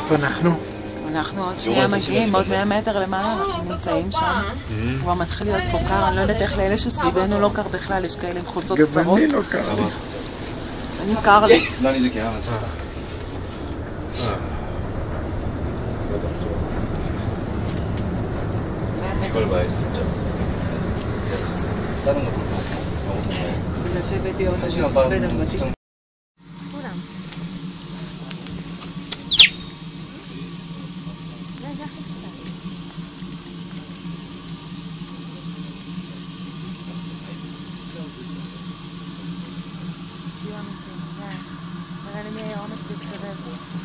איפה אנחנו? אנחנו עוד שנייה מגיעים, עוד 100 מטר למעלה, אנחנו נמצאים שם. כבר מתחיל להיות פה קר, אני לא יודעת איך לאלה שסביבנו לא קר בכלל, יש כאלה עם חולצות קצרות. גם אני לא קר לי. אני קר לי. לא, אני זה קר. כל בית. לשבת יום בסוודר מתאים. נראה לי מי היה אומץ להתקרב.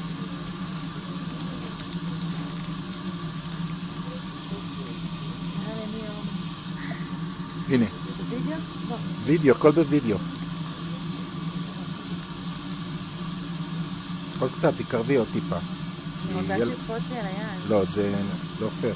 הנה. וידאו? לא. וידאו, הכל בווידאו. עוד קצת, תקרבי עוד טיפה. אני רוצה שיקפוץ לי על היד. לא, זה לא פייר.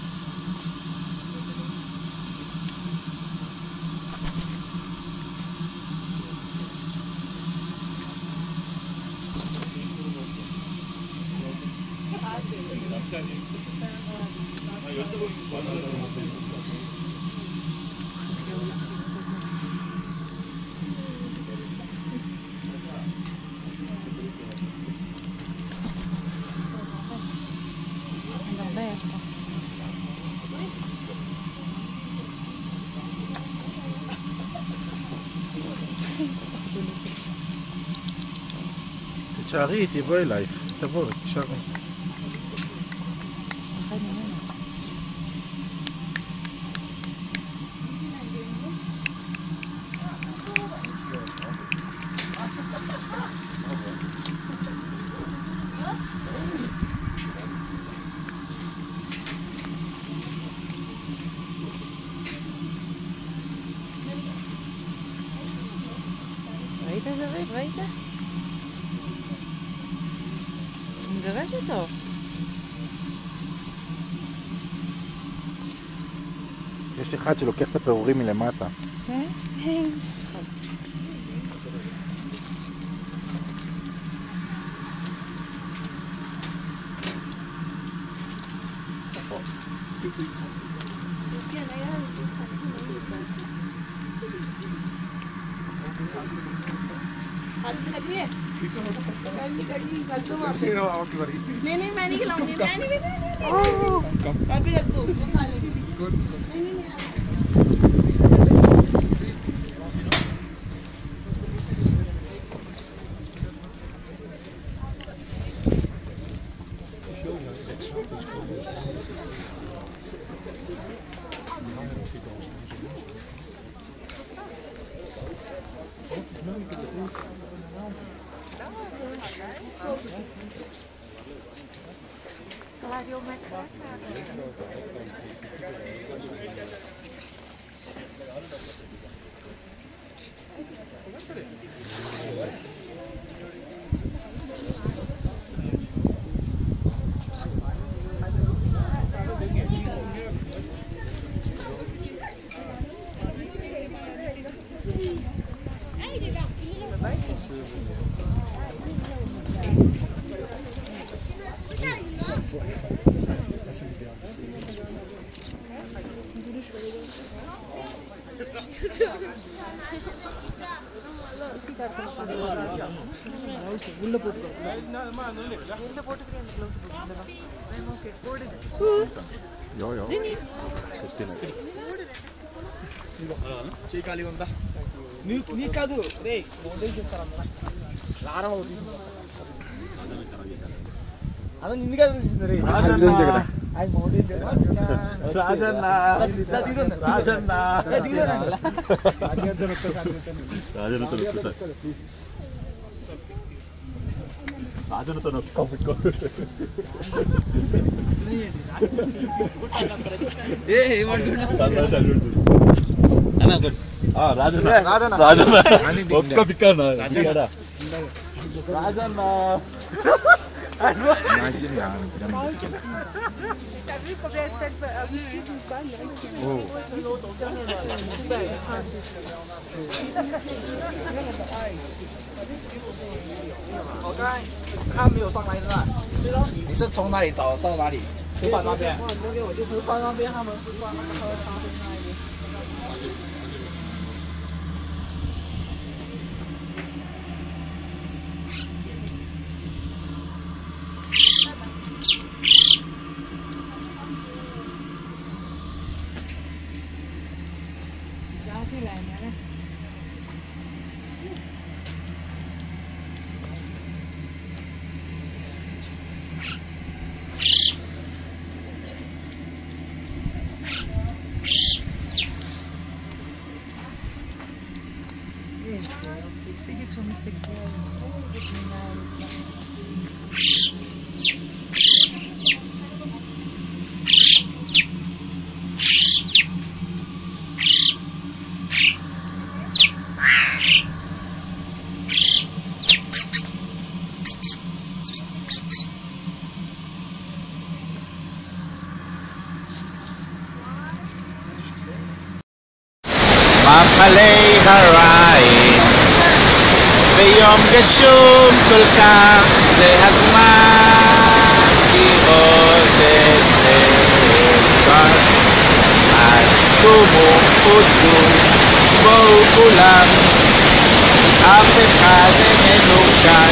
הרבה יש פה. תשארי, תבוא אלייך. תבוא, תשארי. ראית דוד? ראית? הוא מגרש אותו. יש אחד שלוקח את הפירורים מלמטה. כן? नहीं मैं नहीं खिलाऊंगी नहीं अभी रख दो नहीं Imagine là. T'as vu combien de cette whisky d'une canne Oh. 我刚才他没有上来是吧？你是从哪里找到哪里？吃饭那边？我就吃饭那边，他们是饭那个喝咖啡那一边。 מחלי הרעים ביום גשום כל כך זה הזמן לראות את אלקן אז קומו חוצו בואו כולם אף אחד איננו כאן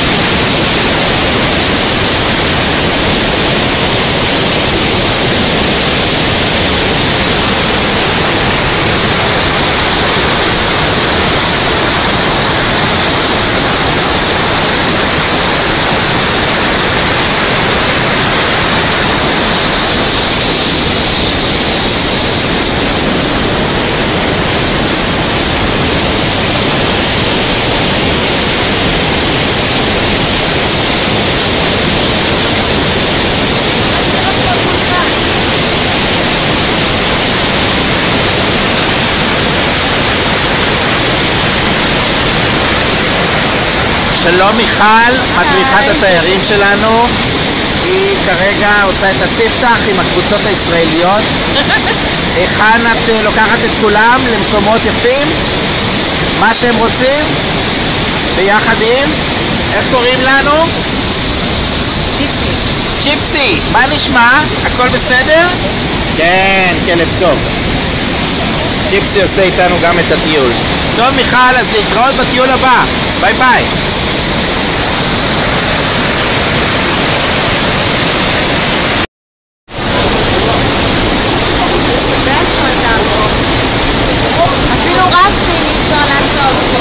שלום מיכל, מדריכת התיירים שלנו. היא כרגע עושה את הספתח עם הקבוצות הישראליות. היכן את לוקחת את כולם למקומות יפים? מה שהם רוצים? ביחד עם? איך קוראים לנו? ג'יפסי. מה נשמע? הכל בסדר? כן, כלב טוב. ג'יפסי עושה איתנו גם את הטיול. טוב מיכל, אז להתראות בטיול הבא. ביי ביי. אפילו רפטינג אי אפשר לעשות פה.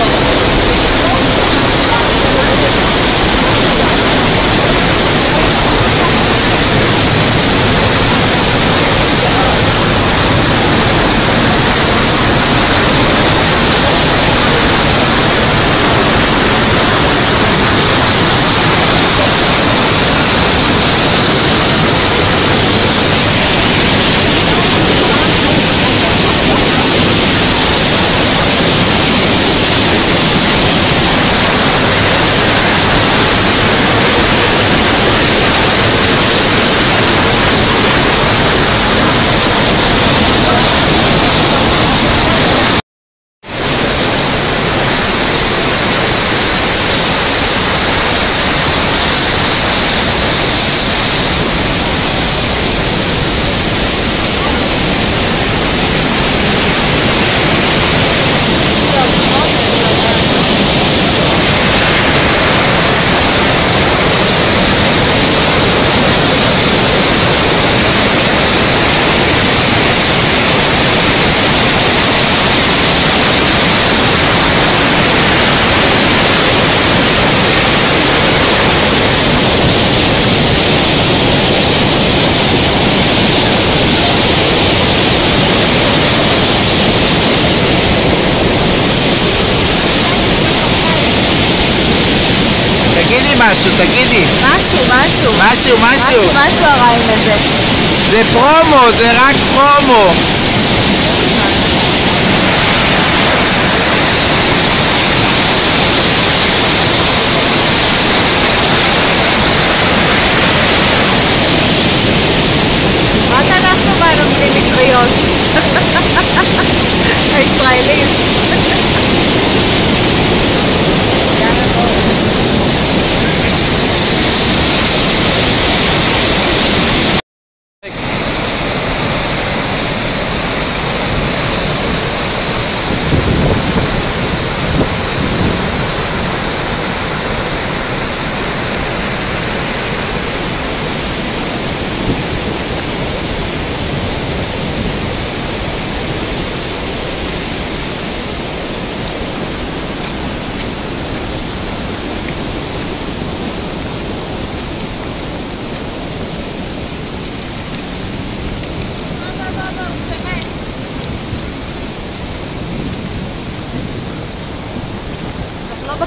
תגידי. משהו הרעיון הזה. זה פרומו, זה רק פרומו.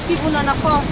בכיוון הנכון.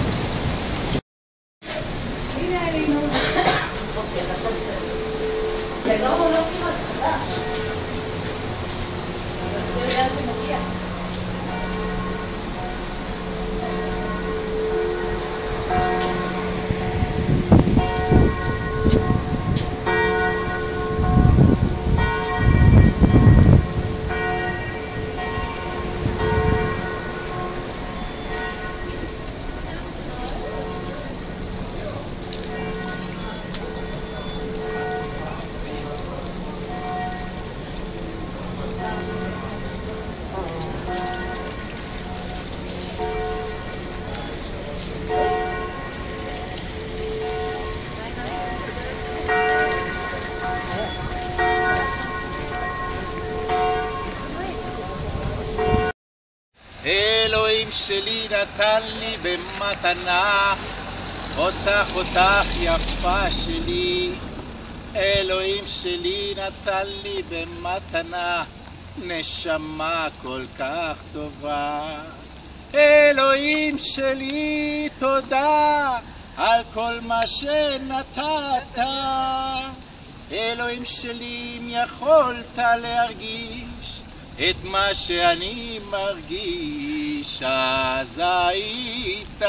אלוהים שלי נתן לי במתנה, אותך יפה שלי. אלוהים שלי נתן לי במתנה, נשמה כל כך טובה. אלוהים שלי תודה על כל מה שנתת. אלוהים שלי אם יכולת להרגיש את מה שאני מרגיש, אז היית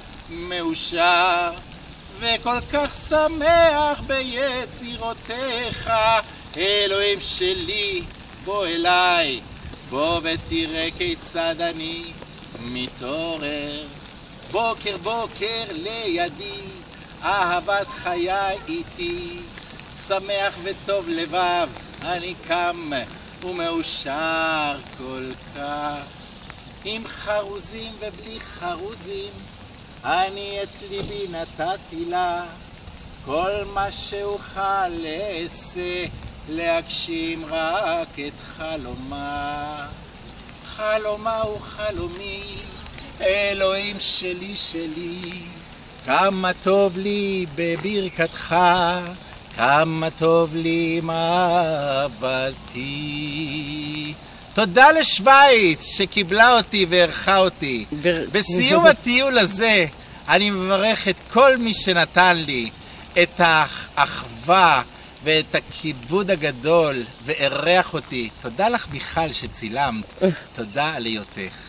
מאושר וכל כך שמח ביצירותיך. אלוהים שלי בוא אליי, בוא ותראה כיצד אני מתעורר. בוקר בוקר לידי, אהבת חיי איתי, שמח וטוב לבב אני קם ומאושר כל כך. עם חרוזים ובלי חרוזים אני את ליבי נתתי לה, כל מה שאוכל לעשה להגשים רק את חלומה. חלומה הוא חלומי, אלוהים שלי שלי, כמה טוב לי בברכתך, כמה טוב לי עם אהבתי. תודה לשוויץ שקיבלה אותי וערכה אותי. בסיום הטיול הזה אני מברך את כל מי שנתן לי את האחווה ואת הכיבוד הגדול וערך אותי. תודה לך מיכל שצילמת, תודה על היותך.